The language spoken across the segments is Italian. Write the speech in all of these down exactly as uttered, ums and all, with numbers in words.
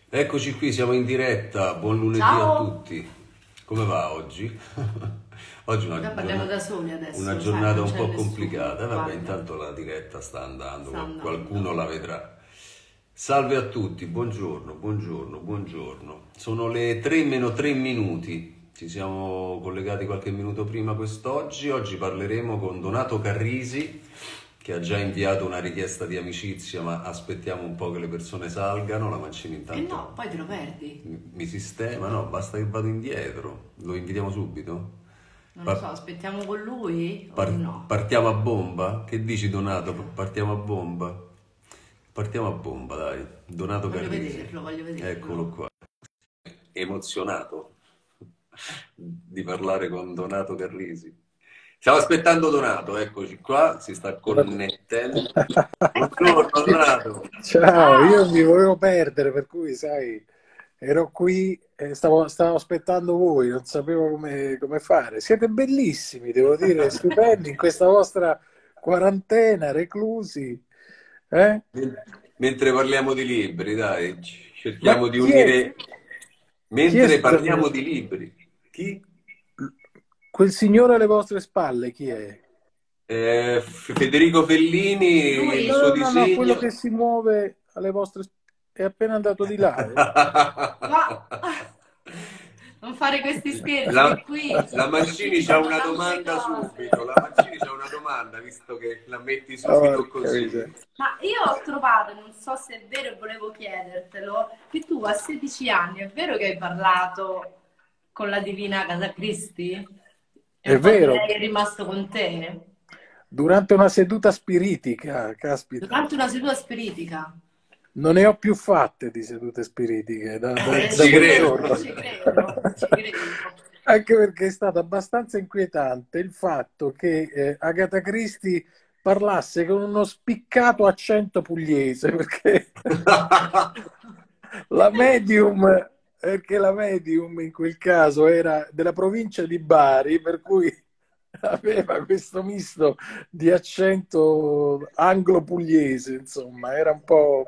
Eccoci qui, siamo in diretta. Buon lunedì a Ciao! tutti. Come va oggi? Oggi è Noi una parliamo da giornata, soli adesso, una lo sai, giornata non un c'è po' nessuno. complicata. Vabbè, Guarda, intanto la diretta sta andando, sta qual- qualcuno andando. la vedrà. Salve a tutti, buongiorno, buongiorno, buongiorno. Sono le tre meno tre minuti. Ci siamo collegati qualche minuto prima quest'oggi. Oggi parleremo con Donato Carrisi, che ha già inviato una richiesta di amicizia, ma aspettiamo un po' che le persone salgano. La Mancini E no, intanto poi te lo perdi. mi mi sistema, no, basta che vado indietro. Lo invitiamo subito? Non lo so, Pa- aspettiamo con lui o par- no? partiamo a bomba? Che dici, Donato? Partiamo. Partiamo a bomba? Partiamo a bomba, dai. Donato Voglio Carrisi. vederlo, voglio Eccolo vederlo. qua. Emozionato di parlare con Donato Carrisi. Stiamo aspettando Donato, eccoci qua, si sta connettendo. Buongiorno Donato. Ciao, io mi Ciao! volevo perdere, per cui, sai, ero qui e stavo, stavo aspettando voi, non sapevo come, come fare. Siete bellissimi, devo dire, stupendi in questa vostra quarantena, reclusi. Eh? Mentre parliamo di libri, dai, Ma cerchiamo di chi è, unire. chi è, Mentre scusami, parliamo di libri, chi? quel signore alle vostre spalle, chi è? Eh, Federico Fellini, il Lui? suo No, no, no, quello disegno. che si muove alle vostre spalle è appena andato di là. Eh? Ma... Non fare questi scherzi La, che qui la si Mancini c'ha dicono una tante domanda cose. subito, la Mancini c'ha una domanda, visto che la metti subito Porca così. miseria. Ma io ho trovato, non so se è vero e volevo chiedertelo, che tu a sedici anni, è vero che hai parlato con la divina Agatha Christie? E È un po' di vero, lei è rimasto con te? durante una seduta spiritica, caspita. Durante una seduta spiritica? Non ne ho più fatte di sedute spiritiche da, da- Eh, Eh, da ci ci quel credo. credo, giorno. ci credo, ci credo. Anche perché è stato abbastanza inquietante il fatto che eh, Agatha Christie parlasse con uno spiccato accento pugliese, perché la medium, perché la medium in quel caso era della provincia di Bari, per cui aveva questo misto di accento anglo-pugliese, insomma, era un po'.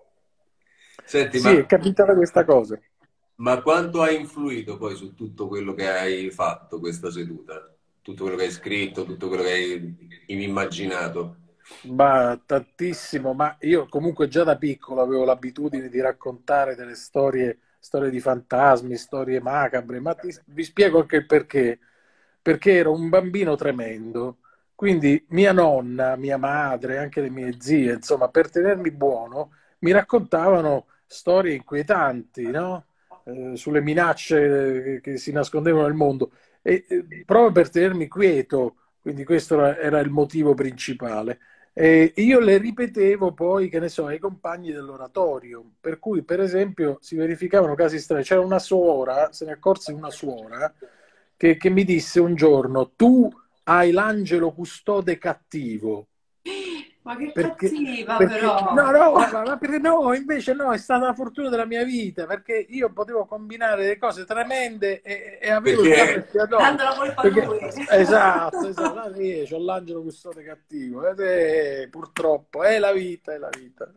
Senti, Sì, è ma, capitata questa cosa. ma quanto ha influito poi su tutto quello che hai fatto questa seduta? Tutto quello che hai scritto, tutto quello che hai immaginato? Ma tantissimo, ma io comunque già da piccolo avevo l'abitudine di raccontare delle storie, storie di fantasmi, storie macabre, ma ti- vi spiego anche il perché. Perché ero un bambino tremendo, quindi mia nonna, mia madre, anche le mie zie, insomma, per tenermi buono, mi raccontavano storie inquietanti, no? Eh, sulle minacce che, che si nascondevano nel mondo. E eh, proprio per tenermi quieto, quindi questo era era il motivo principale. E io le ripetevo poi, che ne so, ai compagni dell'oratorio, per cui, per esempio, si verificavano casi strani. C'era una suora, se ne accorse una suora, che, che mi disse un giorno: tu hai l'angelo custode cattivo. Ma che Perché, cattiva perché no, però! no, ma, ma- ma perché no, invece no, è stata la fortuna della mia vita, perché io potevo combinare delle cose tremende e, e avevo il capo Perché espiatorio. Dando la colpa a Perché, lui. esatto, esatto, là sì, c'ho l'angelo custode cattivo, ed è, purtroppo è la vita, è la vita.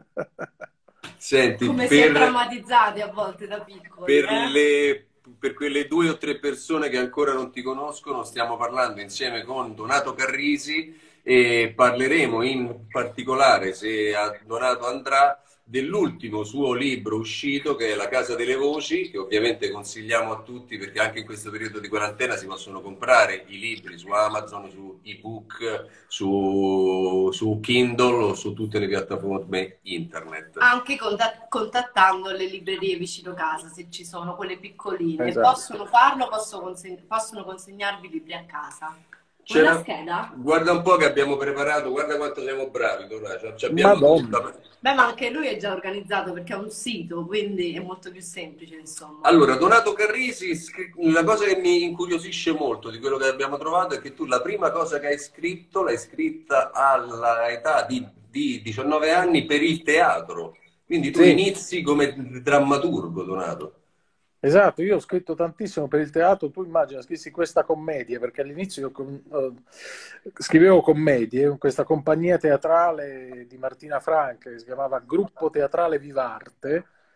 Senti, Come si è per, traumatizzati a volte da piccoli, per eh? le, per quelle due o tre persone che ancora non ti conoscono, stiamo parlando insieme con Donato Carrisi e parleremo in particolare, se a Donato andrà, dell'ultimo suo libro uscito che è La Casa delle Voci, che ovviamente consigliamo a tutti perché anche in questo periodo di quarantena si possono comprare i libri su Amazon, su ebook, su, su Kindle o su tutte le piattaforme internet. Anche contat- contattando le librerie vicino casa, se ci sono quelle piccoline. Esatto. Possono farlo, posso conseg- possono consegnarvi i libri a casa. Vuoi una C'era... scheda? Guarda un po' che abbiamo preparato, guarda quanto siamo bravi, Donato. Ci abbiamo Madonna. tutta. Beh, ma anche lui è già organizzato perché ha un sito, quindi è molto più semplice, insomma. Allora, Donato Carrisi, scri- la cosa che mi incuriosisce molto di quello che abbiamo trovato è che tu la prima cosa che hai scritto l'hai scritta all'età di, di diciannove anni per il teatro. Quindi tu Sì. inizi come drammaturgo, Donato. Esatto, io ho scritto tantissimo per il teatro, tu immagina, scrissi questa commedia, perché all'inizio io com- eh, scrivevo commedie in questa compagnia teatrale di Martina Franca che si chiamava Gruppo Teatrale Vivarte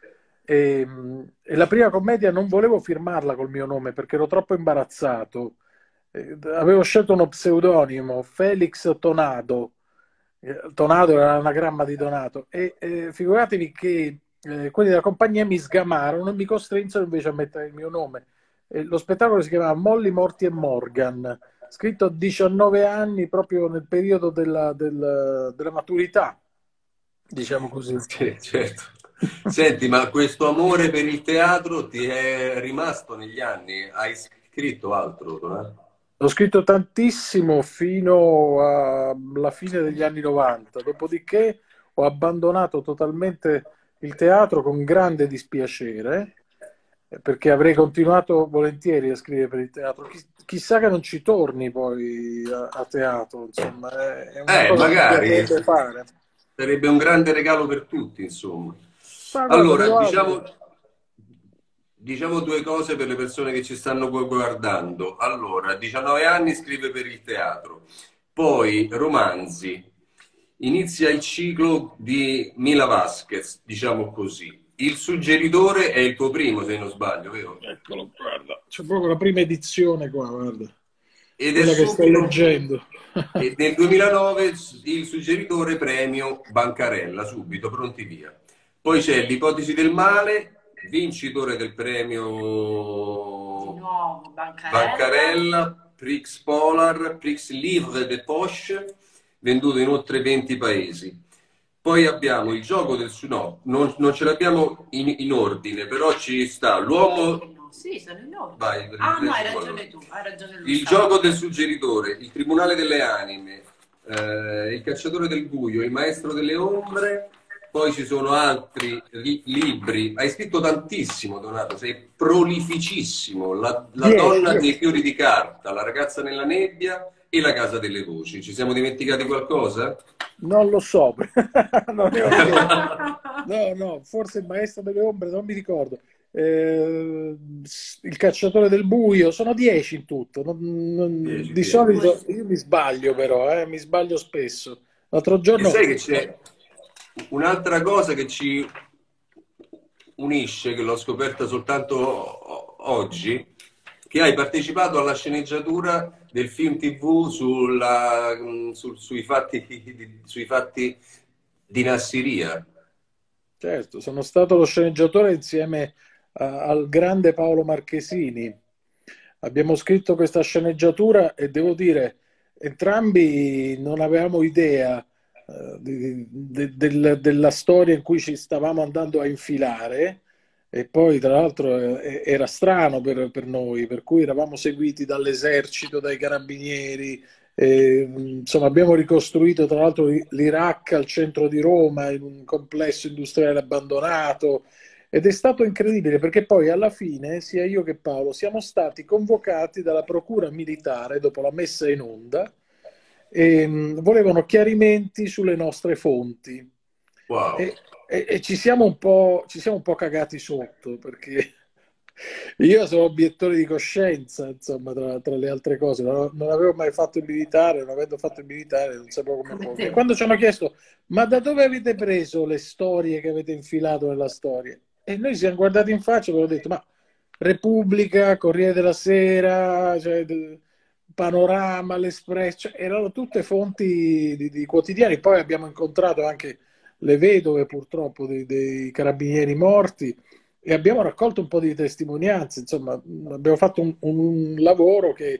E, e la prima commedia non volevo firmarla col mio nome perché ero troppo imbarazzato. Eh, Avevo scelto uno pseudonimo, Felix Tonado. Eh, Tonado era l'anagramma di Donato. E eh, figuratevi che eh, quelli della compagnia mi sgamarono e mi costrinsero invece a mettere il mio nome. E lo spettacolo si chiamava Molly, Morty e Morgan, scritto a diciannove anni, proprio nel periodo della, del- della maturità, diciamo così. Sì, certo. Senti, ma questo amore per il teatro ti è rimasto negli anni? Hai scritto altro, Donato? Ho scritto tantissimo fino alla fine degli anni novanta, dopodiché ho abbandonato totalmente il teatro con grande dispiacere, eh, perché avrei continuato volentieri a scrivere per il teatro. Chi- chissà che non ci torni poi a, a teatro, insomma, è è una Eh, cosa che mi magari piacerebbe fare. sarebbe un grande regalo per tutti, insomma. Ma guarda, me Allora, lo auguro. diciamo, diciamo due cose per le persone che ci stanno gu- guardando. Allora, diciannove anni scrive per il teatro, poi romanzi, inizia il ciclo di Mila Vasquez, diciamo così. Il suggeritore è il tuo primo, se non sbaglio, vero? Eccolo, guarda, c'è proprio la prima edizione qua, guarda, Ed è quella che sto subito, leggendo. e nel duemilanove il suggeritore premio Bancarella, subito, pronti via. Poi c'è l'ipotesi del male, vincitore del Di premio nuovo, Bancarella. Bancarella, Prix Polar, Prix Livre de Poche, venduto in oltre venti paesi. Poi abbiamo il gioco del su no, non, non ce l'abbiamo in, in ordine, però ci sta Perché l'uomo. no? Sì, sono in ordine. Vai, Ah, no, hai leggi tu allora. ragione tu, hai ragione lui. Il Stavo... gioco del suggeritore, il tribunale delle anime, eh, il cacciatore del buio, il maestro delle ombre, poi ci sono altri li- libri. Hai scritto tantissimo, Donato, sei prolificissimo. La, la Dieci, donna dei dieci. fiori di carta, la ragazza nella nebbia e la casa delle voci. Ci siamo dimenticati qualcosa? Non lo so, non ne ho idea. No, no, forse il maestro delle ombre, non mi ricordo. Eh, il cacciatore del buio, sono dieci in tutto. Non- non- dieci, di dieci. solito io mi sbaglio però, eh, mi sbaglio spesso. L'altro E giorno, sai che c'è un'altra cosa che ci unisce, che l'ho scoperta soltanto o- oggi, che hai partecipato alla sceneggiatura del film T V sulla, mh, sul- sui fatti, di- sui fatti di Nassiria. certo, sono stato lo sceneggiatore insieme a- al grande Paolo Marchesini. Abbiamo scritto questa sceneggiatura e devo dire, entrambi non avevamo idea eh, di- de- del- della storia in cui ci stavamo andando a infilare e poi tra l'altro eh, era strano per, per noi, per cui eravamo seguiti dall'esercito, dai carabinieri, e, insomma abbiamo ricostruito tra l'altro l'Iraq al centro di Roma in un complesso industriale abbandonato. Ed è stato incredibile perché poi alla fine sia io che Paolo siamo stati convocati dalla procura militare dopo la messa in onda e mh, volevano chiarimenti sulle nostre fonti Wow. e, e- e ci siamo un po', ci siamo un po' cagati sotto perché io sono obiettore di coscienza, insomma, tra, tra le altre cose. Non, non avevo mai fatto il militare, non avendo fatto il militare, non sapevo come Come muovermi. E te. quando ci hanno chiesto, ma da dove avete preso le storie che avete infilato nella storia? E noi ci siamo guardati in faccia e abbiamo detto, ma Repubblica, Corriere della Sera, cioè, d- Panorama, l'Espresso, cioè, erano tutte fonti di, di quotidiani. Poi abbiamo incontrato anche le vedove, purtroppo, dei, dei carabinieri morti e abbiamo raccolto un po' di testimonianze. Insomma, abbiamo fatto un, un lavoro che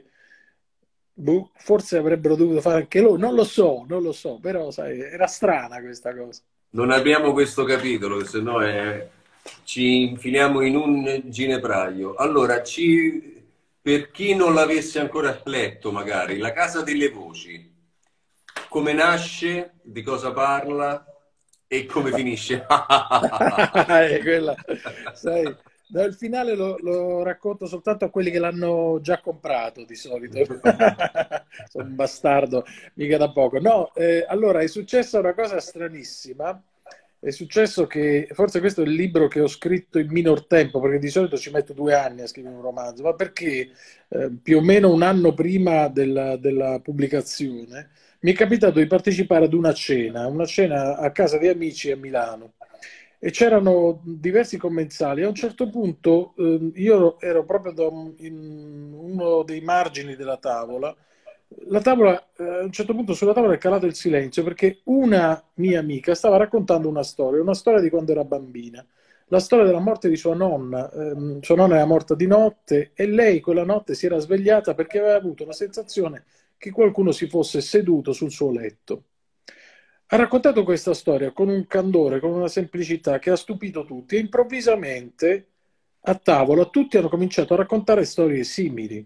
boh, forse avrebbero dovuto fare anche loro. Non lo so, non lo so, però sai, era strana questa cosa. Non abbiamo questo capitolo, se no è- ci infiliamo in un ginepraio. Allora, ci- per chi non l'avesse ancora letto, magari, La Casa delle Voci, come nasce, di cosa parla e come finisce? Eh, quella, sai, no, il finale lo, lo racconto soltanto a quelli che l'hanno già comprato di solito. Sono un bastardo, mica da poco. No, eh, allora è successa una cosa stranissima. È successo che forse questo è il libro che ho scritto in minor tempo, perché di solito ci metto due anni a scrivere un romanzo, ma perché eh, più o meno un anno prima della, della pubblicazione mi è capitato di partecipare ad una cena, una cena a casa di amici a Milano. e c'erano diversi commensali. A un certo punto eh, io ero proprio da un- in uno dei margini della tavola. La tavola, eh, a un certo punto sulla tavola è calato il silenzio perché una mia amica stava raccontando una storia, una storia di quando era bambina, la storia della morte di sua nonna. Ehm, sua nonna era morta di notte e lei quella notte si era svegliata perché aveva avuto la sensazione che qualcuno si fosse seduto sul suo letto. Ha raccontato questa storia con un candore, con una semplicità che ha stupito tutti e improvvisamente a tavola tutti hanno cominciato a raccontare storie simili.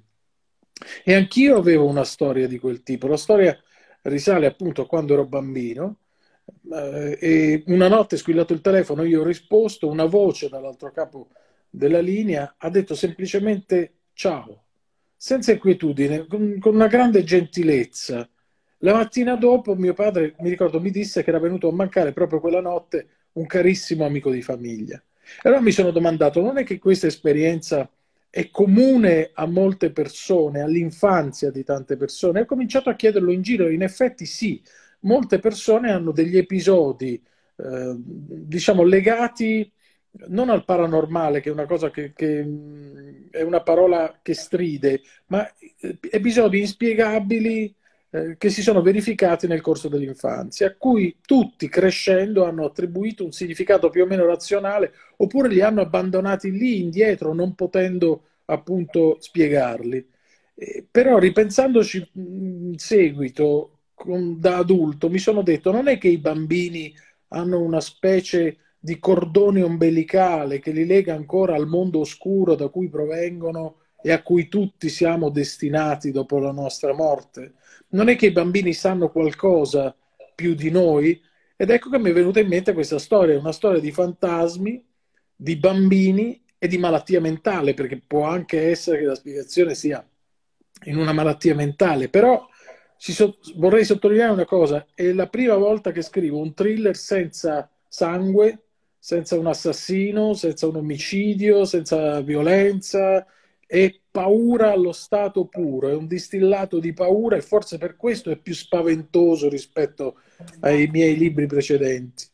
E anch'io avevo una storia di quel tipo. La storia risale appunto a quando ero bambino eh, e una notte è squillato il telefono, io ho risposto, una voce dall'altro capo della linea ha detto semplicemente ciao, senza inquietudine, con, con una grande gentilezza. La mattina dopo mio padre, mi ricordo, mi disse che era venuto a mancare proprio quella notte un carissimo amico di famiglia. E allora mi sono domandato, non è che questa esperienza è comune a molte persone, all'infanzia di tante persone? Ho cominciato a chiederlo in giro, in effetti sì, molte persone hanno degli episodi, eh, diciamo, legati non al paranormale, che è una cosa che, che, mh, è una parola che stride, ma eh, episodi inspiegabili eh, che si sono verificati nel corso dell'infanzia, a cui tutti crescendo hanno attribuito un significato più o meno razionale, oppure li hanno abbandonati lì indietro, non potendo appunto spiegarli. Eh, però ripensandoci in seguito, con- da adulto, mi sono detto, non è che i bambini hanno una specie di cordone ombelicale che li lega ancora al mondo oscuro da cui provengono e a cui tutti siamo destinati dopo la nostra morte. Non è che i bambini sanno qualcosa più di noi? Ed ecco che mi è venuta in mente questa storia, una storia di fantasmi, di bambini e di malattia mentale, perché può anche essere che la spiegazione sia in una malattia mentale, però ci so- vorrei sottolineare una cosa, è la prima volta che scrivo un thriller senza sangue, senza un assassino, senza un omicidio, senza violenza, è paura allo stato puro, è un distillato di paura e forse per questo è più spaventoso rispetto ai miei libri precedenti.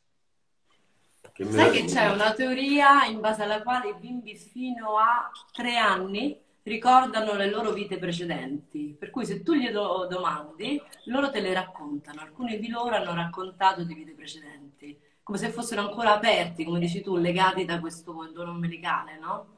Che Sai che c'è meraviglia. una teoria in base alla quale i bimbi fino a tre anni ricordano le loro vite precedenti, per cui se tu gli do- domandi, loro te le raccontano. Alcuni di loro hanno raccontato di vite precedenti, come se fossero ancora aperti, come dici tu, legati da questo condono ombelicale, no?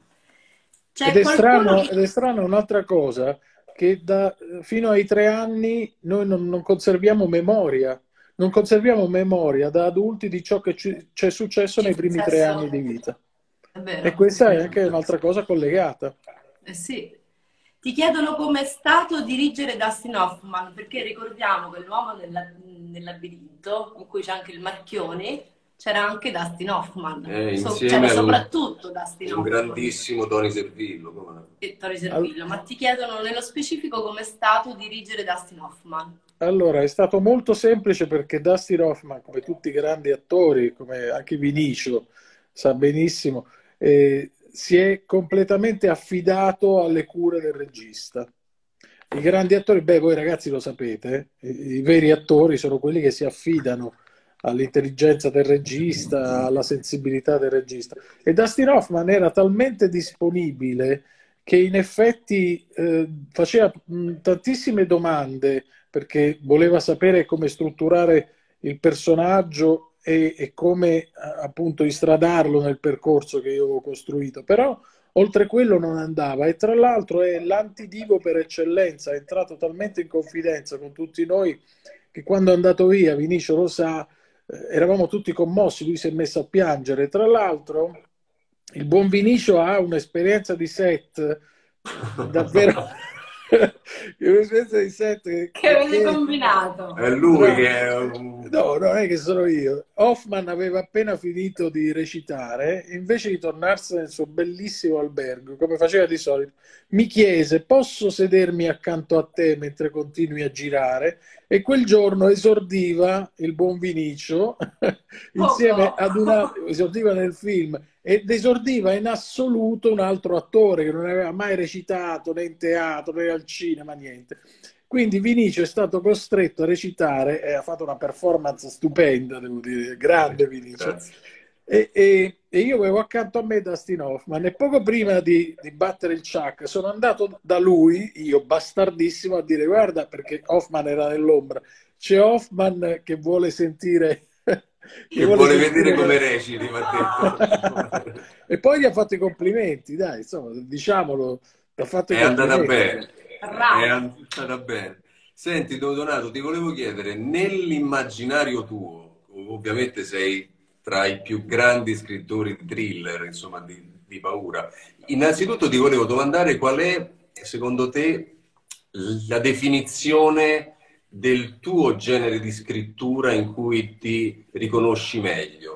Ed C'è è qualcuno strano, che... ed è strano un'altra cosa, che da, fino ai tre anni noi non, non conserviamo memoria, non conserviamo memoria da adulti di ciò che ci ci è successo Ci è nei primi tre successo? anni di vita. È E vero, è questa è vero. anche un'altra cosa collegata. Eh sì. Ti chiedono come è stato dirigere Dustin Hoffman, perché ricordiamo che l'uomo nella- nel labirinto, in cui c'è anche il Marchione, c'era anche Dustin Hoffman. Eh, So- c'era insieme al soprattutto Dustin un Hoffman grandissimo Tony Servillo. Come no? e Tori Al- Servillo, ma ti chiedono nello specifico come è stato dirigere Dustin Hoffman. Allora, è stato molto semplice perché Dustin Hoffman, come tutti i grandi attori, come anche Vinicio sa benissimo, eh, si è completamente affidato alle cure del regista. I grandi attori, beh, voi ragazzi lo sapete, eh, i, i veri attori sono quelli che si affidano all'intelligenza del regista, alla sensibilità del regista. E Dustin Hoffman era talmente disponibile che in effetti eh, faceva mh, tantissime domande perché voleva sapere come strutturare il personaggio e, e come appunto istradarlo nel percorso che io avevo costruito. Però oltre quello non andava e tra l'altro è l'antidivo per eccellenza, è entrato talmente in confidenza con tutti noi che quando è andato via, Vinicio lo sa, eh, eravamo tutti commossi, lui si è messo a piangere. Tra l'altro il buon Vinicio ha un'esperienza di set eh, davvero un'esperienza di set che, Che che- avete che combinato? È lui tra- che è un... No, non è che sono io. Hoffman aveva appena finito di recitare, e invece di tornarsene nel suo bellissimo albergo, come faceva di solito, mi chiese: posso sedermi accanto a te mentre continui a girare? E quel giorno esordiva il buon Vinicio insieme Poco. ad una, esordiva nel film ed esordiva in assoluto un altro attore che non aveva mai recitato né in teatro né al cinema, niente. Quindi Vinicio è stato costretto a recitare e ha fatto una performance stupenda, devo dire, grande Vinicio. Grazie. E, e- e io avevo accanto a me Dustin Hoffman e poco prima di, di battere il Chuck sono andato da lui, io bastardissimo, a dire guarda, perché Hoffman era nell'ombra, c'è Hoffman che vuole sentire che Che vuole vuole vedere sentire come la- reciti, mi ha detto. e poi gli ha fatto i complimenti, dai, insomma, diciamolo, ti ha fatto i È andata complimenti. bene, è Bravo. andata bene. Senti, Don Donato, ti volevo chiedere, nell'immaginario tuo, ovviamente sei tra i più grandi scrittori di thriller, insomma, di, di paura. Innanzitutto ti volevo domandare qual è, secondo te, la definizione del tuo genere di scrittura in cui ti riconosci meglio.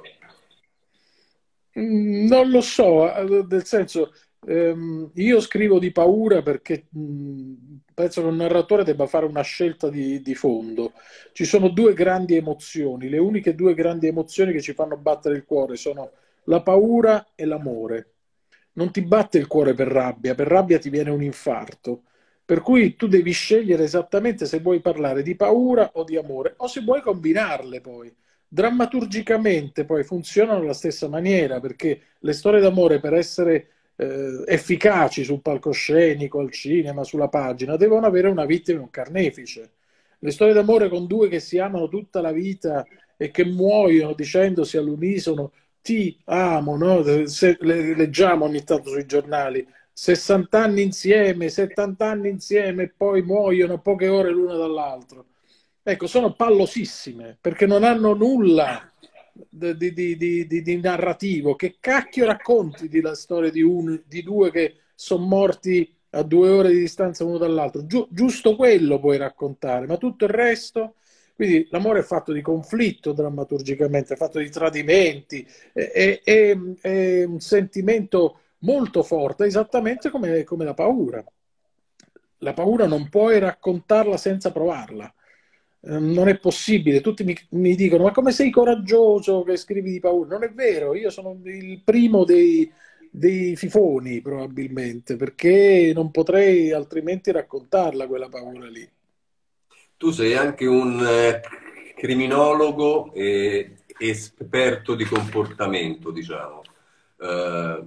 Mm, Non lo so, eh, nel senso, ehm, io scrivo di paura perché mm, penso che un narratore debba fare una scelta di, di fondo. Ci sono due grandi emozioni, le uniche due grandi emozioni che ci fanno battere il cuore sono la paura e l'amore. Non ti batte il cuore per rabbia, per rabbia ti viene un infarto. Per cui tu devi scegliere esattamente se vuoi parlare di paura o di amore, o se vuoi combinarle poi. Drammaturgicamente poi funzionano alla stessa maniera, perché le storie d'amore per essere eh, efficaci sul palcoscenico, al cinema, sulla pagina, devono avere una vittima e un carnefice. Le storie d'amore con due che si amano tutta la vita e che muoiono dicendosi all'unisono ti amo, no? Se, le, leggiamo ogni tanto sui giornali, sessanta anni insieme, settanta anni insieme e poi muoiono poche ore l'una dall'altro. Ecco, sono pallosissime perché non hanno nulla di, di- di- di- di narrativo. Che cacchio racconti di la storia di, un, di due che sono morti a due ore di distanza uno dall'altro? Giu- giusto quello puoi raccontare, ma tutto il resto. Quindi l'amore è fatto di conflitto drammaturgicamente, è fatto di tradimenti, è, è- è- è un sentimento molto forte, esattamente come, come la paura. La paura non puoi raccontarla senza provarla. Eh, Non è possibile. Tutti mi, mi dicono: Ma come sei coraggioso che scrivi di paura? Non è vero, io sono il primo dei, dei fifoni, probabilmente, perché non potrei altrimenti raccontarla quella paura lì. Tu sei anche un eh, criminologo e esperto di comportamento, diciamo. Eh,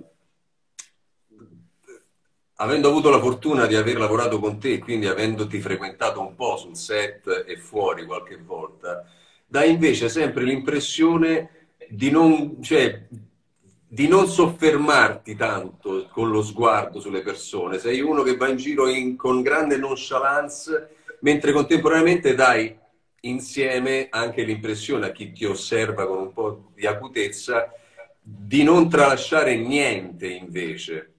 avendo avuto la fortuna di aver lavorato con te, quindi avendoti frequentato un po' sul set e fuori qualche volta, dai invece sempre l'impressione di non, cioè, di non soffermarti tanto con lo sguardo sulle persone. Sei uno che va in giro in- con grande nonchalance, mentre contemporaneamente dai insieme anche l'impressione a chi ti osserva con un po' di acutezza di non tralasciare niente invece.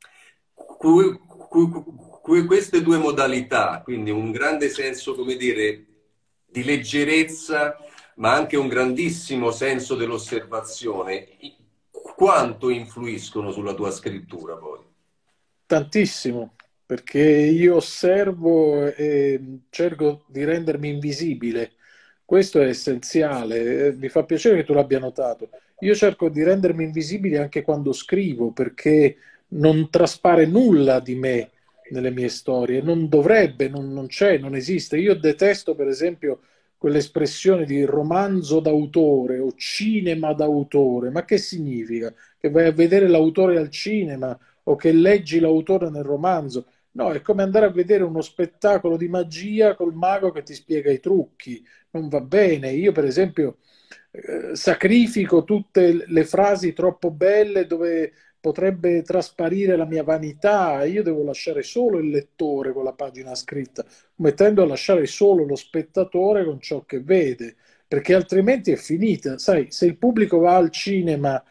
Cui- cui- cui- queste due modalità, quindi un grande senso, come dire, di leggerezza, ma anche un grandissimo senso dell'osservazione, i- quanto influiscono sulla tua scrittura poi? Tantissimo, perché io osservo e cerco di rendermi invisibile. Questo è essenziale. Eh, Mi fa piacere che tu l'abbia notato. Io cerco di rendermi invisibile anche quando scrivo, perché non traspare nulla di me nelle mie storie. Non dovrebbe, non, non c'è, non esiste. Io detesto, per esempio, quell'espressione di romanzo d'autore o cinema d'autore. Ma che significa? Che vai a vedere l'autore al cinema o che leggi l'autore nel romanzo. No, è come andare a vedere uno spettacolo di magia col mago che ti spiega i trucchi. Non va bene. Io, per esempio, eh, sacrifico tutte le frasi troppo belle dove potrebbe trasparire la mia vanità. Io devo lasciare solo il lettore con la pagina scritta, come tendo a lasciare solo lo spettatore con ciò che vede, perché altrimenti è finita. Sai, se il pubblico va al cinema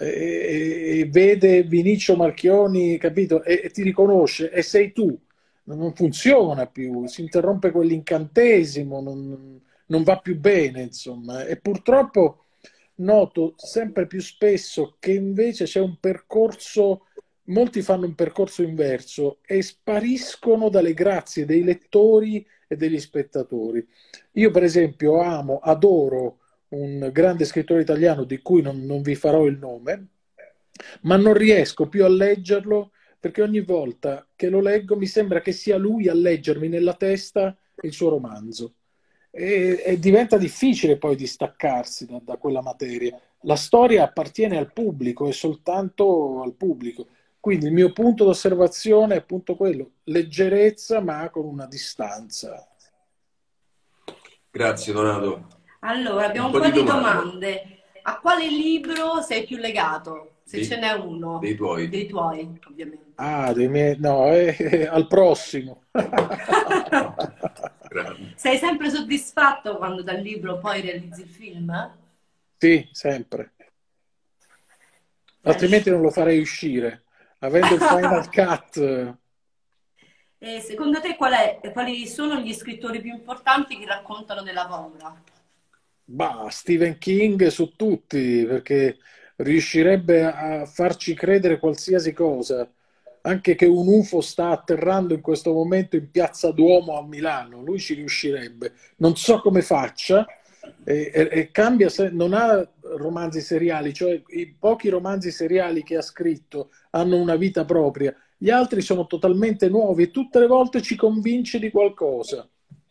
e, e vede Vinicio Marchioni, capito? E, e ti riconosce e sei tu. Non funziona più, si interrompe quell'incantesimo, non, non va più bene, insomma. E purtroppo noto sempre più spesso che invece c'è un percorso, molti fanno un percorso inverso e spariscono dalle grazie dei lettori e degli spettatori. Io, per esempio, amo, adoro un grande scrittore italiano di cui non, non vi farò il nome, ma non riesco più a leggerlo perché ogni volta che lo leggo mi sembra che sia lui a leggermi nella testa il suo romanzo. e, e diventa difficile poi distaccarsi da, da quella materia. La storia appartiene al pubblico e soltanto al pubblico. Quindi il mio punto d'osservazione è appunto quello, leggerezza ma con una distanza. Grazie Donato. Allora, Un abbiamo un po' po' di di domande domande. A quale libro sei più legato? Se ce dei, n'è dei uno, tuoi. dei tuoi, ovviamente. Ah, dei miei... no, eh, eh, al prossimo. Grande. Sei sempre soddisfatto quando dal libro poi realizzi il film? Sì, sempre. Bene. Altrimenti non lo farei uscire. Avendo il Final Cut, eh, E secondo te qual è- quali sono gli scrittori più importanti che raccontano della paura? bah, Stephen King su tutti, perché riuscirebbe a farci credere qualsiasi cosa. Anche che un U F O sta atterrando in questo momento in Piazza Duomo a Milano, lui ci riuscirebbe. Non so come faccia, e, e- e cambia, se- non ha romanzi seriali, cioè i pochi romanzi seriali che ha scritto hanno una vita propria, gli altri sono totalmente nuovi e tutte le volte ci convince di qualcosa.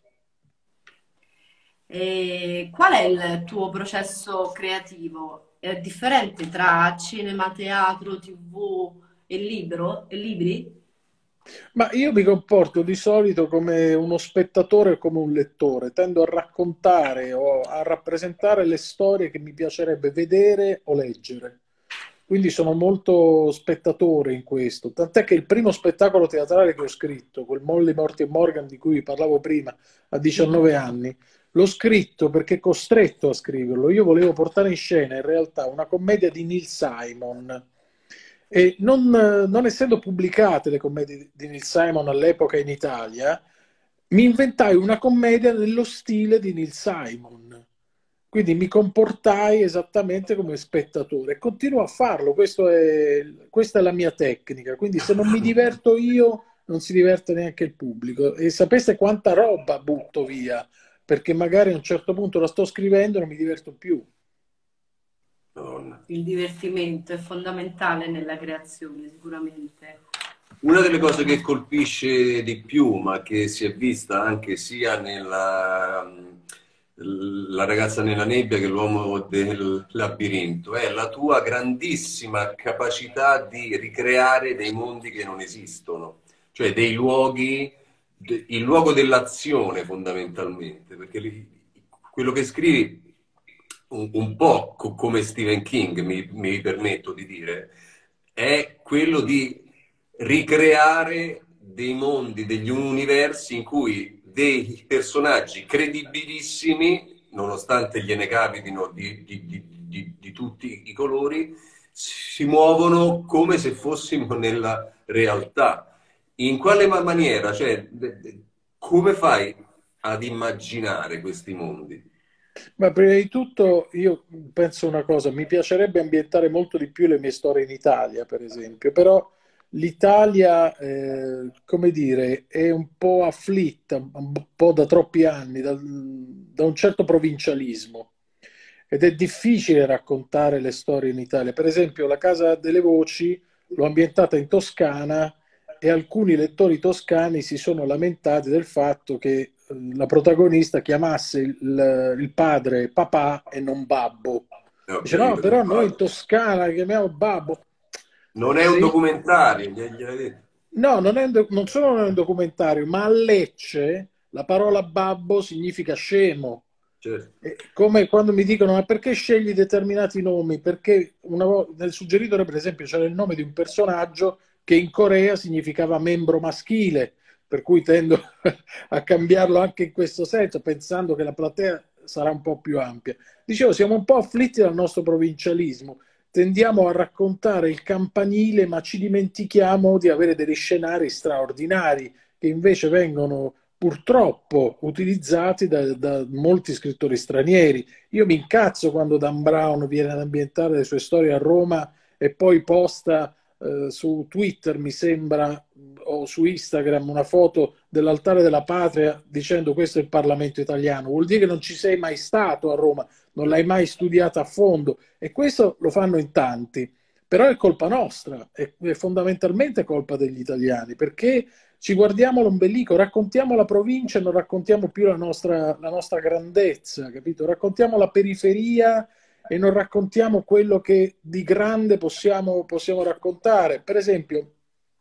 E qual è il tuo processo creativo? È differente tra cinema, teatro, T V e libro? E libri? Ma io mi comporto di solito come uno spettatore o come un lettore, tendo a raccontare o a rappresentare le storie che mi piacerebbe vedere o leggere. Quindi sono molto spettatore in questo, tant'è che il primo spettacolo teatrale che ho scritto, quel Molly, Morty e Morgan di cui parlavo prima, a diciannove anni, l'ho scritto perché costretto a scriverlo. Io volevo portare in scena in realtà una commedia di Neil Simon e non, eh, non essendo pubblicate le commedie di Neil Simon all'epoca in Italia, mi inventai una commedia nello stile di Neil Simon. Quindi mi comportai esattamente come spettatore e continuo a farlo. Questo è- questa è la mia tecnica. Quindi se non mi diverto io, non si diverte neanche il pubblico. E sapeste quanta roba butto via, perché magari a un certo punto la sto scrivendo e non mi diverto più. Madonna. Il divertimento è fondamentale nella creazione, sicuramente. Una delle cose che colpisce di più, ma che si è vista anche sia nella La ragazza nella nebbia che l'uomo del labirinto, è la tua grandissima capacità di ricreare dei mondi che non esistono, cioè dei luoghi, de- il luogo dell'azione fondamentalmente, perché li- quello che scrivi un, un po' co- come Stephen King, mi, mi permetto di dire, è quello di ricreare dei mondi, degli universi in cui dei personaggi credibilissimi, nonostante gliene capitino di, di, di, di, di tutti i colori, si muovono come se fossimo nella realtà. In quale ma- maniera? Cioè, de- de- come fai ad immaginare questi mondi? Ma prima di tutto io penso una cosa, mi piacerebbe ambientare molto di più le mie storie in Italia, per esempio, però l'Italia, eh, come dire, è un po' afflitta, un po' da troppi anni, da, da un certo provincialismo ed è difficile raccontare le storie in Italia. Per esempio, La Casa delle Voci l'ho ambientata in Toscana e alcuni lettori toscani si sono lamentati del fatto che eh, la protagonista chiamasse il, il padre papà e non babbo. Ho Dice no, capito che però noi in fai. Toscana chiamiamo babbo. Non è un Sì. documentario, gli- gliel'hai detto. No, non, è un doc- non solo un documentario, ma a Lecce la parola babbo significa scemo. Certo. Eh, Come quando mi dicono, ma perché scegli determinati nomi? Perché una volta nel suggeritore, per esempio, c'era il nome di un personaggio che in Corea significava membro maschile, per cui tendo a cambiarlo anche in questo senso, pensando che la platea sarà un po' più ampia. Dicevo, siamo un po' afflitti dal nostro provincialismo, tendiamo a raccontare il campanile, ma ci dimentichiamo di avere degli scenari straordinari che invece vengono purtroppo utilizzati da, da molti scrittori stranieri. Io mi incazzo quando Dan Brown viene ad ambientare le sue storie a Roma e poi posta eh, su Twitter, mi sembra, o su Instagram, una foto dell'altare della patria dicendo questo è il Parlamento italiano. Vuol dire che non ci sei mai stato a Roma, non l'hai mai studiata a fondo e questo lo fanno in tanti. però è colpa nostra, è, è fondamentalmente colpa degli italiani, perché ci guardiamo l'ombelico, raccontiamo la provincia e non raccontiamo più la nostra, la nostra grandezza, capito? Raccontiamo la periferia e non raccontiamo quello che di grande possiamo, possiamo raccontare. Per esempio,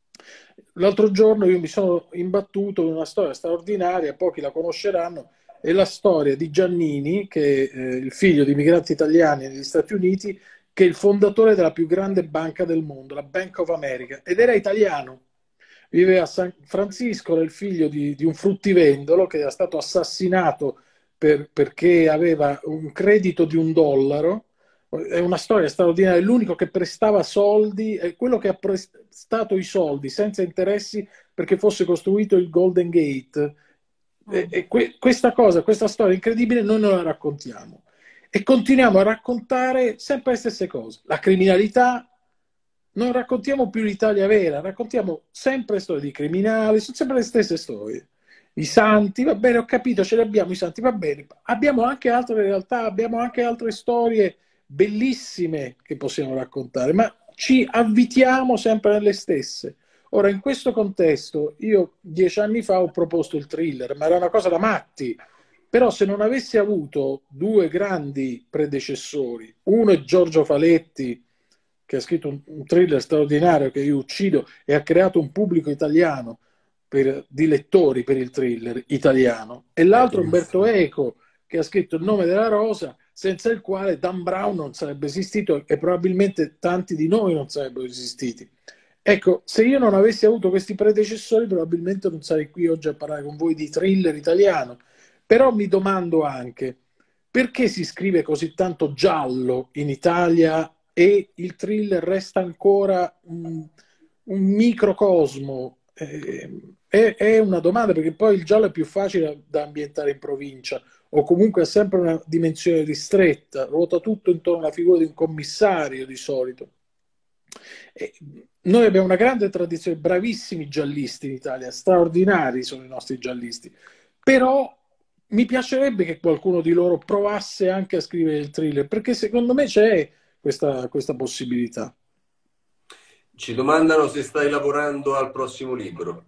l'altro giorno io mi sono imbattuto in una storia straordinaria, pochi la conosceranno, è la storia di Giannini, che è eh, il figlio di migranti italiani negli Stati Uniti, che è il fondatore della più grande banca del mondo, la Bank of America, ed era italiano. Vive a San Francisco, era il figlio di, di un fruttivendolo che era stato assassinato per- perché aveva un credito di un dollaro. È una storia straordinaria, è l'unico che prestava soldi, è quello che ha prestato i soldi senza interessi perché fosse costruito il Golden Gate. E, e que- questa cosa, questa storia incredibile, noi non la raccontiamo. E continuiamo a raccontare sempre le stesse cose. La criminalità, non raccontiamo più l'Italia vera, raccontiamo sempre storie di criminali, sono sempre le stesse storie. I santi, va bene, ho capito, ce li abbiamo i santi, va bene. Abbiamo anche altre realtà, abbiamo anche altre storie bellissime che possiamo raccontare, ma ci avvitiamo sempre nelle stesse. Ora, in questo contesto, io dieci anni fa ho proposto il thriller, ma era una cosa da matti. Però se non avessi avuto due grandi predecessori, uno è Giorgio Faletti, che ha scritto un, un thriller straordinario che io uccido e ha creato un pubblico italiano per, di lettori per il thriller italiano, e l'altro Umberto Eco, che ha scritto Il nome della rosa, senza il quale Dan Brown non sarebbe esistito e probabilmente tanti di noi non sarebbero esistiti. Ecco, se io non avessi avuto questi predecessori, probabilmente non sarei qui oggi a parlare con voi di thriller italiano. Però mi domando anche, perché si scrive così tanto giallo in Italia e il thriller resta ancora un, un microcosmo? Eh, è, è una domanda, perché poi il giallo è più facile da ambientare in provincia, o comunque ha sempre una dimensione ristretta, ruota tutto intorno alla figura di un commissario di solito. E noi abbiamo una grande tradizione, bravissimi giallisti in Italia, straordinari sono i nostri giallisti, però mi piacerebbe che qualcuno di loro provasse anche a scrivere il thriller, perché secondo me c'è questa, questa possibilità. Ci domandano se stai lavorando al prossimo libro.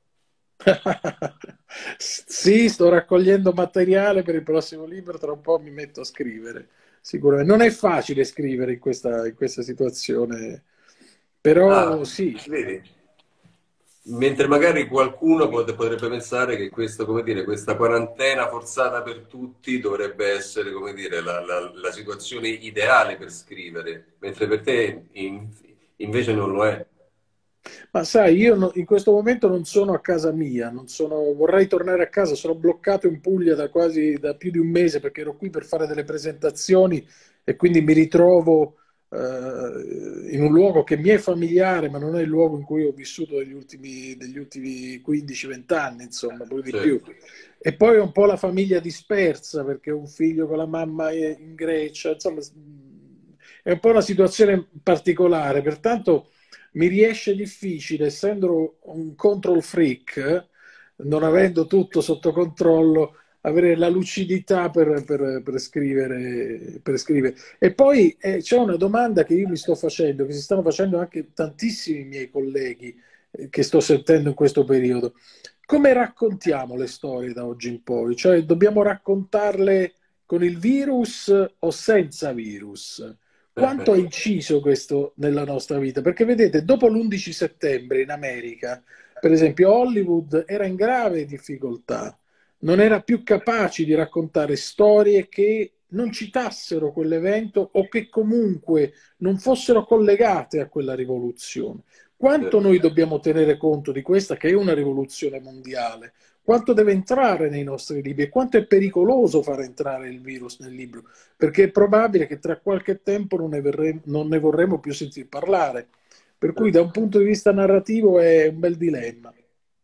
Sì, sto raccogliendo materiale per il prossimo libro, tra un po' mi metto a scrivere, sicuramente. Non è facile scrivere in questa, in questa situazione, però Ah, sì. vedi? Mentre magari qualcuno pot- potrebbe pensare che questo, come dire, questa quarantena forzata per tutti dovrebbe essere, come dire, la, la- la situazione ideale per scrivere, mentre per te in- invece non lo è. Ma sai, io no- in questo momento non sono a casa mia, non sono, vorrei tornare a casa, sono bloccato in Puglia da quasi da più di un mese perché ero qui per fare delle presentazioni e quindi mi ritrovo eh, in un luogo che mi è familiare, ma non è il luogo in cui ho vissuto degli ultimi, degli ultimi quindici venti anni, insomma, pure di più. Certo. E poi ho un po' la famiglia dispersa perché ho un figlio con la mamma in Grecia, insomma, è un po' una situazione particolare, pertanto mi riesce difficile, essendo un control freak, non avendo tutto sotto controllo, avere la lucidità per, per, per scrivere, per scrivere. E poi eh, c'è una domanda che io mi sto facendo, che si stanno facendo anche tantissimi miei colleghi eh, che sto sentendo in questo periodo. Come raccontiamo le storie da oggi in poi? Cioè, dobbiamo raccontarle con il virus o senza virus? Quanto ha inciso questo nella nostra vita? Perché vedete, dopo l'undici settembre in America, per esempio, Hollywood era in grave difficoltà, non era più capace di raccontare storie che non citassero quell'evento o che comunque non fossero collegate a quella rivoluzione. Quanto Certo. noi dobbiamo tenere conto di questa, che è una rivoluzione mondiale? Quanto deve entrare nei nostri libri e quanto è pericoloso far entrare il virus nel libro? Perché è probabile che tra qualche tempo non ne, verremo, non ne vorremmo più sentir parlare. Per cui da un punto di vista narrativo è un bel dilemma.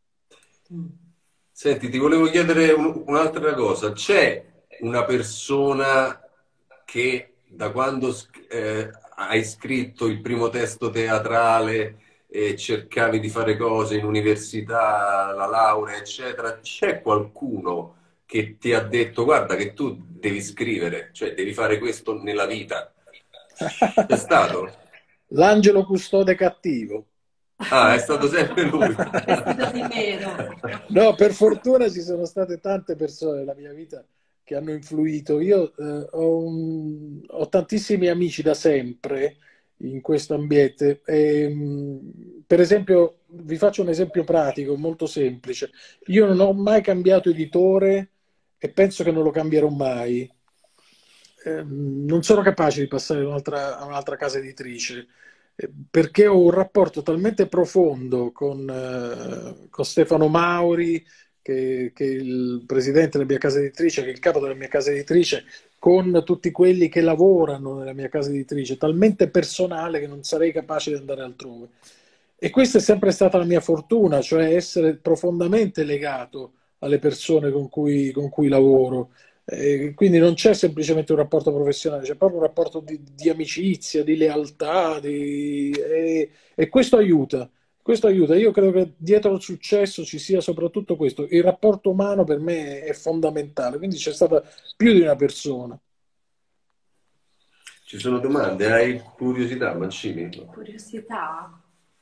Senti, ti volevo chiedere un- un'altra cosa. C'è una persona che da quando sc- eh, hai scritto il primo testo teatrale e cercavi di fare cose in università, la laurea, eccetera, c'è qualcuno che ti ha detto, guarda che tu devi scrivere, cioè devi fare questo nella vita? C'è stato? L'angelo custode cattivo. Ah, è stato sempre lui. Vestito di nero. No, per fortuna ci sono state tante persone nella mia vita che hanno influito. Io eh, ho, un- ho tantissimi amici da sempre in questo ambiente. E, mh, per esempio, vi faccio un esempio pratico, molto semplice. Io non ho mai cambiato editore e penso che non lo cambierò mai. Ehm, non sono capace di passare a un'altra a un'altra casa editrice eh, perché ho un rapporto talmente profondo con, eh, con Stefano Mauri, che, che è il presidente della mia casa editrice, che è il capo della mia casa editrice, con tutti quelli che lavorano nella mia casa editrice, talmente personale che non sarei capace di andare altrove. E questa è sempre stata la mia fortuna, cioè essere profondamente legato alle persone con cui, con cui lavoro. Eh, quindi non c'è semplicemente un rapporto professionale, c'è proprio un rapporto di, di amicizia, di lealtà, di- e, e questo aiuta. Questo aiuta. Io credo che dietro al successo ci sia soprattutto questo. Il rapporto umano per me è fondamentale, quindi c'è stata più di una persona. Ci sono domande? Hai curiosità, Mancini? Curiosità.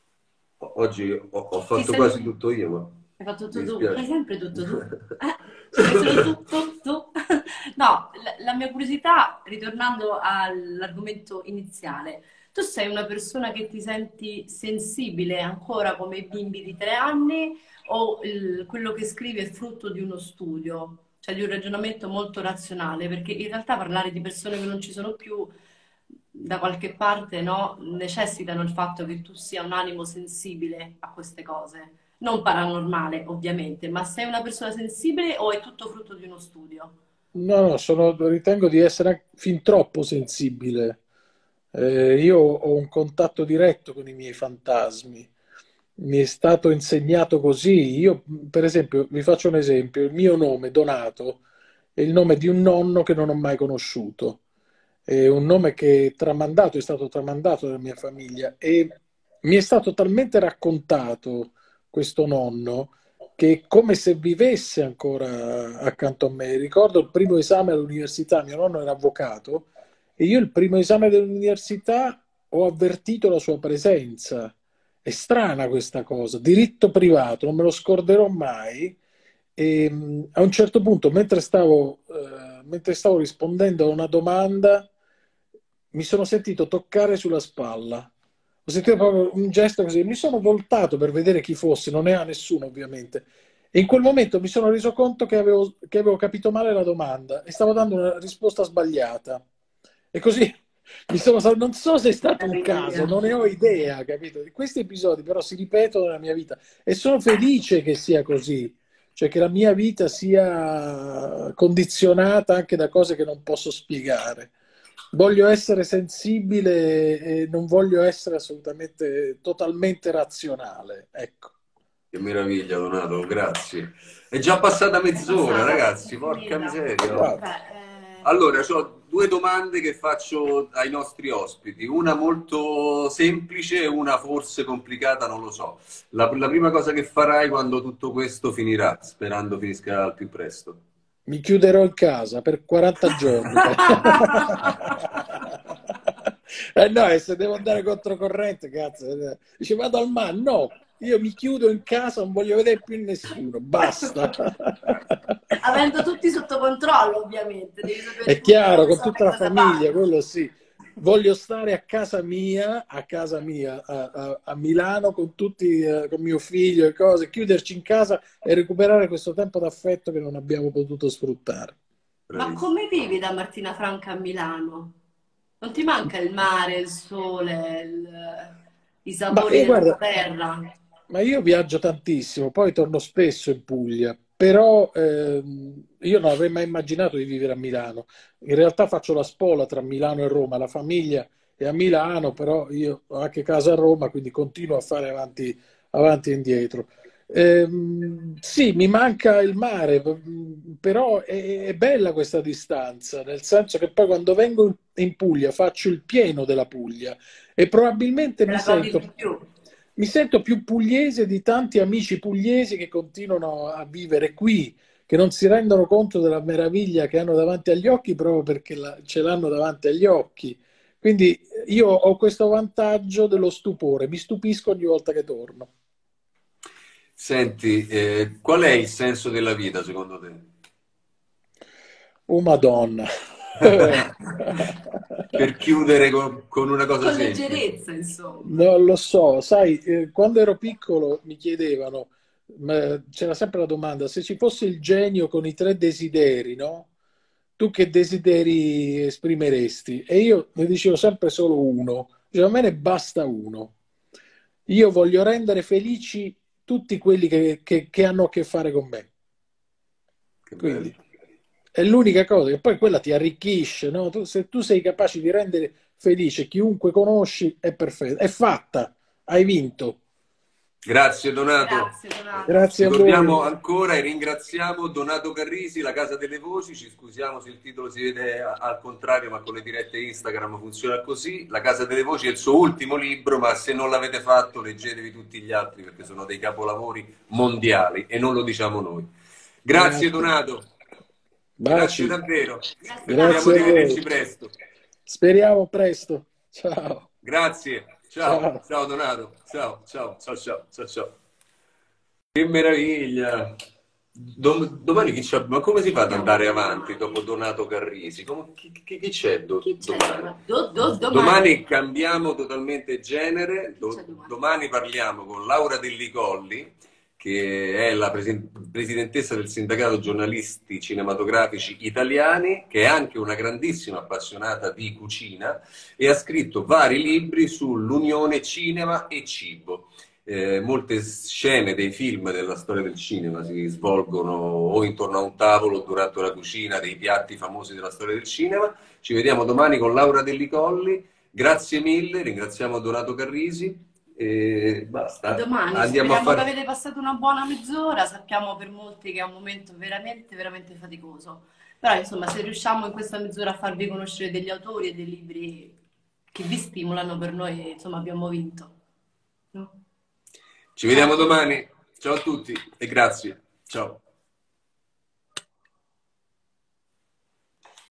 Oggi ho, ho Ti fatto quasi senti... tutto io, ma Hai fatto mi tutto tu? Fai dispiace. sempre tutto tu? Eh? Fai solo tutto tu? No, la, la mia curiosità, ritornando all'argomento iniziale, tu sei una persona che ti senti sensibile ancora come i bimbi di tre anni o il- quello che scrivi è frutto di uno studio, cioè di un ragionamento molto razionale? Perché in realtà parlare di persone che non ci sono più da qualche parte, no, necessitano il fatto che tu sia un animo sensibile a queste cose. Non paranormale, ovviamente, ma sei una persona sensibile o è tutto frutto di uno studio? No, no, sono- ritengo di essere fin troppo sensibile. Eh, io ho un contatto diretto con i miei fantasmi. Mi è stato insegnato così. Io, per esempio, vi faccio un esempio. Il mio nome, Donato, è il nome di un nonno che non ho mai conosciuto. È un nome che è tramandato, è stato tramandato dalla mia famiglia e mi è stato talmente raccontato questo nonno che è come se vivesse ancora accanto a me. Ricordo il primo esame all'università, mio nonno era avvocato e io il primo esame dell'università ho avvertito la sua presenza. È strana questa cosa, diritto privato, non me lo scorderò mai. E, mh, a un certo punto, mentre stavo, eh, mentre stavo rispondendo a una domanda, mi sono sentito toccare sulla spalla. Ho sentito proprio un gesto così, mi sono voltato per vedere chi fosse, non era nessuno ovviamente. E in quel momento mi sono reso conto che avevo, che avevo capito male la domanda e stavo dando una risposta sbagliata. E così mi sono sal- non so se è stato un caso, Meraviglia. non ne ho idea, capito? Questi episodi però si ripetono nella mia vita e sono felice che sia così, cioè che la mia vita sia condizionata anche da cose che non posso spiegare. Voglio essere sensibile e non voglio essere assolutamente totalmente razionale, ecco. Che meraviglia, Donato, grazie. È già passata È mezz'ora, passata, è ragazzi, porca finita. miseria. Oh. Guarda, Beh, eh, Allora, ho due domande che faccio ai nostri ospiti, una molto semplice e una forse complicata, non lo so. La, la prima cosa che farai quando tutto questo finirà, sperando finisca al più presto. mi chiuderò in casa per quaranta giorni. Eh no, e se devo andare controcorrente, cazzo, eh, dice vado al mare. No, io mi chiudo in casa, non voglio vedere più nessuno, basta. avendo tutti sotto controllo, ovviamente, devi sapere È tutti chiaro, dove con sono tutta e la cosa famiglia, fanno. quello sì. Voglio stare a casa mia, a casa mia, a, a- a Milano con tutti, eh, con mio figlio e cose, chiuderci in casa e recuperare questo tempo d'affetto che non abbiamo potuto sfruttare. Ma Bravissimo. come vivi da Martina Franca a Milano? Non ti manca il mare, il sole, il- i Ma sapori io della tua guarda, terra? ma io viaggio tantissimo, poi torno spesso in Puglia, però ehm, io non avrei mai immaginato di vivere a Milano. In realtà faccio la spola tra Milano e Roma, la famiglia è a Milano, però io ho anche casa a Roma, quindi continuo a fare avanti, avanti e indietro. Ehm, sì, mi manca il mare, però è, è bella questa distanza, nel senso che poi quando vengo in in Puglia faccio il pieno della Puglia e probabilmente Te mi la godi sento, di più? mi sento più pugliese di tanti amici pugliesi che continuano a vivere qui, che non si rendono conto della meraviglia che hanno davanti agli occhi proprio perché la- ce l'hanno davanti agli occhi. Quindi io ho questo vantaggio dello stupore, mi stupisco ogni volta che torno. Senti, eh, qual è il senso della vita secondo te? Oh Madonna. Per chiudere con, con una cosa Con semplice. leggerezza, insomma. Non lo so, sai, eh, quando ero piccolo mi chiedevano, ma c'era sempre la domanda, se ci fosse il genio con i tre desideri, no? Tu che desideri esprimeresti? E io ne dicevo sempre solo uno, dicevo, a me ne basta uno. Io voglio rendere felici tutti quelli che, che- che hanno a che fare con me. Che bello. Quindi è l'unica cosa, che poi quella ti arricchisce, no? Tu- se tu sei capace di rendere felice chiunque conosci, è perfetto, è fatta, hai vinto. Grazie Donato. Grazie, Donato. Grazie a Ricordiamo voi. ancora e ringraziamo Donato Carrisi, La Casa delle Voci. Ci scusiamo se il titolo si vede a- al contrario, ma con le dirette Instagram funziona così. La Casa delle Voci è il suo ultimo libro, ma se non l'avete fatto, leggetevi tutti gli altri perché sono dei capolavori mondiali e non lo diciamo noi. Grazie Grazie. Donato, grazie Baci. davvero. Grazie Speriamo Grazie di a tanto. vederci voi. presto. Speriamo presto. Ciao. Grazie. Ciao, Ciao. ciao Donato. Ciao, ciao, ciao, ciao, ciao, ciao. Che meraviglia! Dom- domani chi c'è? Ma come si fa ad andare avanti dopo Donato Carrisi? Come- chi, chi- chi c'è do- Chi c'è domani? domani? Do- do- domani. Domani cambiamo totalmente genere. Chi Do- c'è domani? domani parliamo con Laura Dellicolli, che è la presen- presidentessa del Sindacato Giornalisti Cinematografici Italiani, che è anche una grandissima appassionata di cucina e ha scritto vari libri sull'unione cinema e cibo. Eh, molte scene dei film della storia del cinema si svolgono o intorno a un tavolo o durante una cucina dei piatti famosi della storia del cinema. Ci vediamo domani con Laura Dellicolli. Grazie mille, ringraziamo Donato Carrisi e basta. Domani Andiamo a speriamo che fare... avete passato una buona mezz'ora. Sappiamo per molti che è un momento veramente, veramente faticoso. Però, insomma, se riusciamo in questa mezz'ora a farvi conoscere degli autori e dei libri che vi stimolano, per noi, insomma, abbiamo vinto. No? Ci vediamo domani. Ciao a tutti e grazie. Ciao.